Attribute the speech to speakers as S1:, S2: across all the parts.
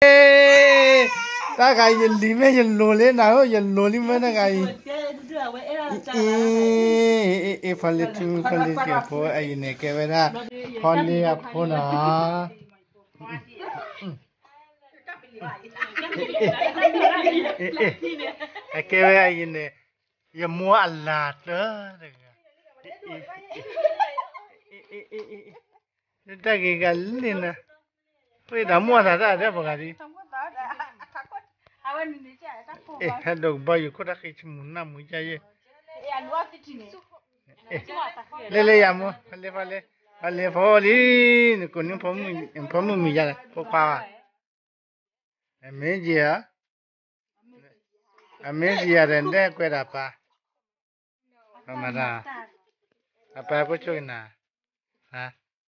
S1: ta cái gì lime gì lôi nào gì lôi lime nó cái phải lấy cái phố ấy này cái vậy là phải lấy cái phố nào cái vậy ấy này giờ mua ăn lạt đó ta cái gì nè bây giờ mua啥子这不干的还都包有可能可以去mun那mun家耶来来呀么来跑哩你可能跑木米家的跑跑啊没几啊没几啊人家怪他吧干嘛的apa apa cuy na hah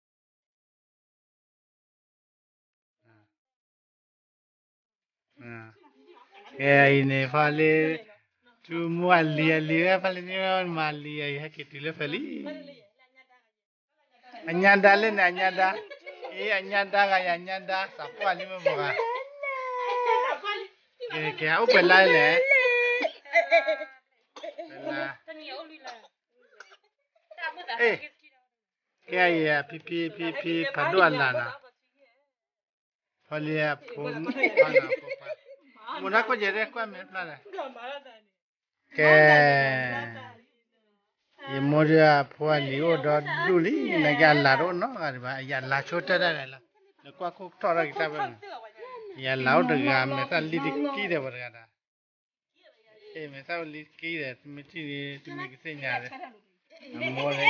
S1: ini vale cuma lia vale ni malia ya kita le vale anyanda anyanda sapu ali me boga ke au pelai le ke ya pipi padu alana vale pom pana popa muna ko jere ko me plana ke Imoria puali odo duli naga laro no ariba ya la chota da la ne kwa ko tora kita ba ya lao de ga me ta li ki de ba da me ta li ki de me ti ni ti me ki se nya de mo le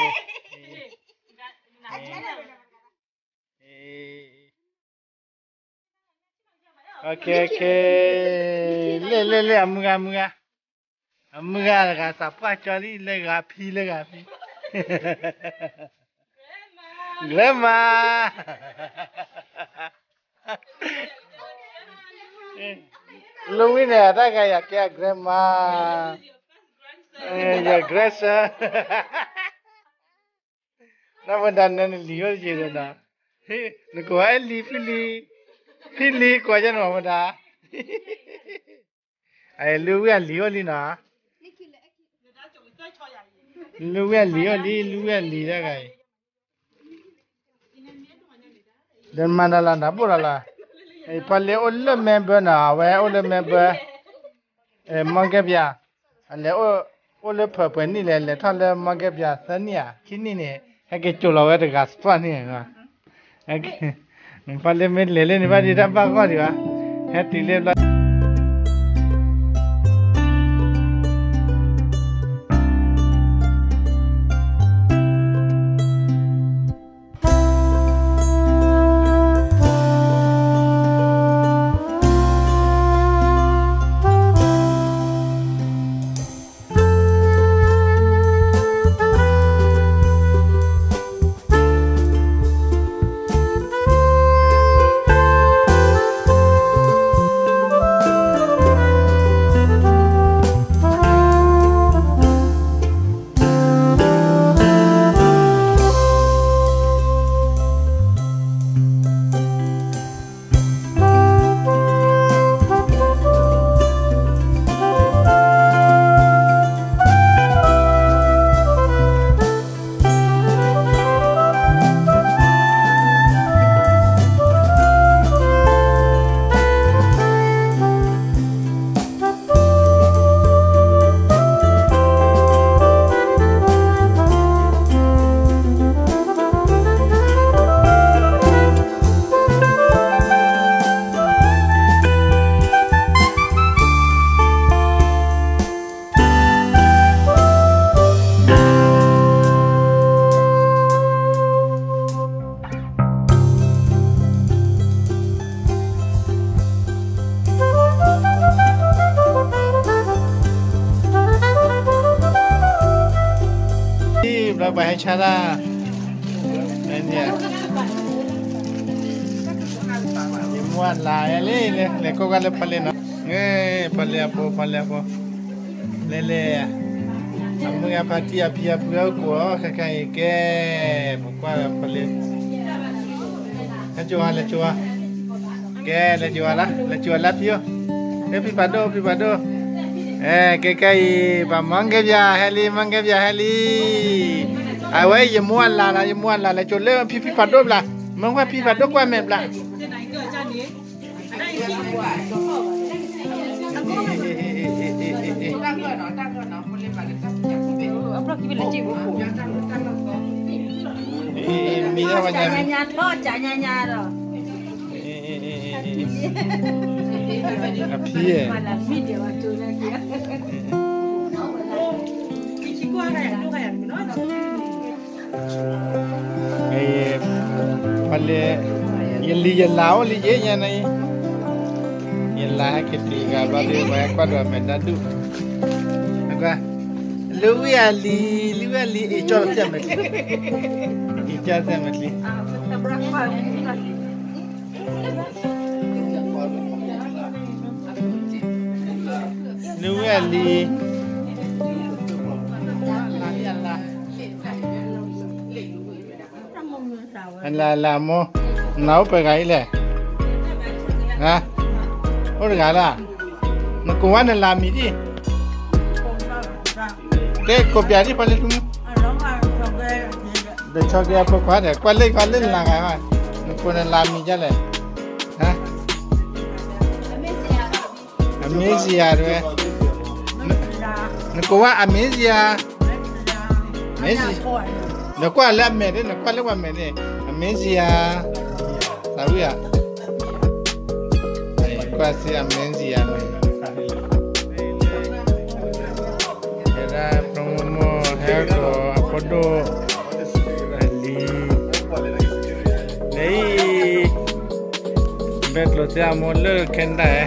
S1: okay le amuga ga sapa chali le ga phi grandma Lumina ta ga ya kya grandma ya grasa na banda nan liyo je da ne ko ai fili ko ja no da ai lu ya liyo li na lu ya li da ga dan mana la na pura la ai palle olle member na we olle member mangke bia ale olle papa ni le tha le mangke bia san ya kini ne ha ke chulo we de ga spa ni ga ha ke palle me le ni ba di da ba ko di ba ha ti le bài chara ini ya muat lah le kau kalau paling paling apa lele kamu ya pati apa kau kakak ke buka paling coba Oke, le jual pio. Privado. Cái mang cái heli. Ai vậy, giờ mua là chỗ lên privado là, mang qua privado qua mẹ là.
S2: Nhà thôi, chả nhà rồi.
S1: Pia. Pale yelao ye nya nai. Yela ketika balik banyak pada mendadu. Apa? Lu ali icor siam mesti. Icor siam mesti. Lu ali. Là mo nấu phải gãy lẹ. Hả? Ôi gãy là. Nó cũng ăn làm gì đi? Cái cột bìa đi phải lên không? Để cho cái apa quá để qua lên là cái mà. Nó còn làm gì chứ lẹ? Hả? Amnesia rồi. Nó có quá amnesia. Nó qua làm mẹ đấy, nó qua làm mẹ đấy. Amnesia. Tahu ya? Qua si amnesia này. Era promo hero apodo ali. Nei. Bet lo siamo le kenda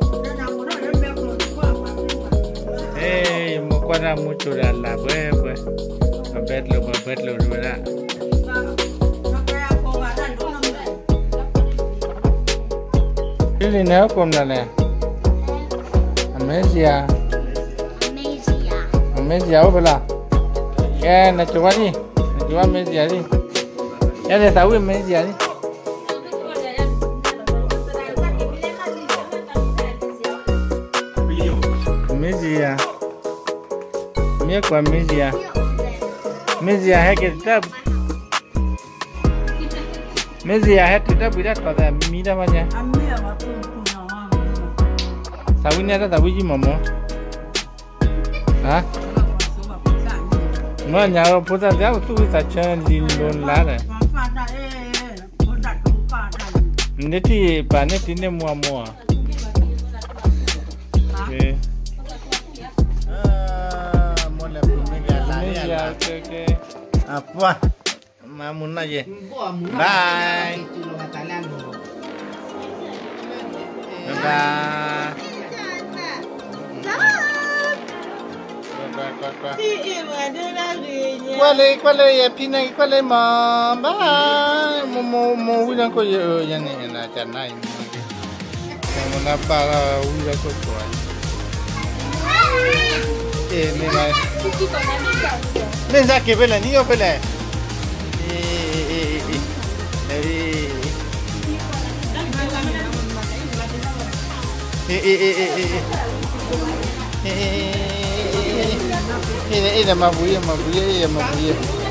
S1: mo qua mucho la pues. Bet lo ¿verdad? Cái gì nữa cùng là nè. Amnesia phải là. Cái này chụp đi. Chụp amnesia đi. Cái này tahu amnesia đi. Amnesia. Mía của amnesia. Amnesia है कि तब Amnesia है कि तब बिराट पता है मीरा बना Sawi ni ada tahu je mama. Hah? Mana nyaro putar dia tu kita cakap lindon lah. Nanti panen ini mua. Okay. Mulai bermegah okay. Apa? Mamun aja. Bye. Bye. Qua đây pin này qua đây mà ba mo udah kau yang ni nak cakap ni. Mau napa udah kau buat. Ni lah. Ni sakit bela ni apa bela? Ini mabuya.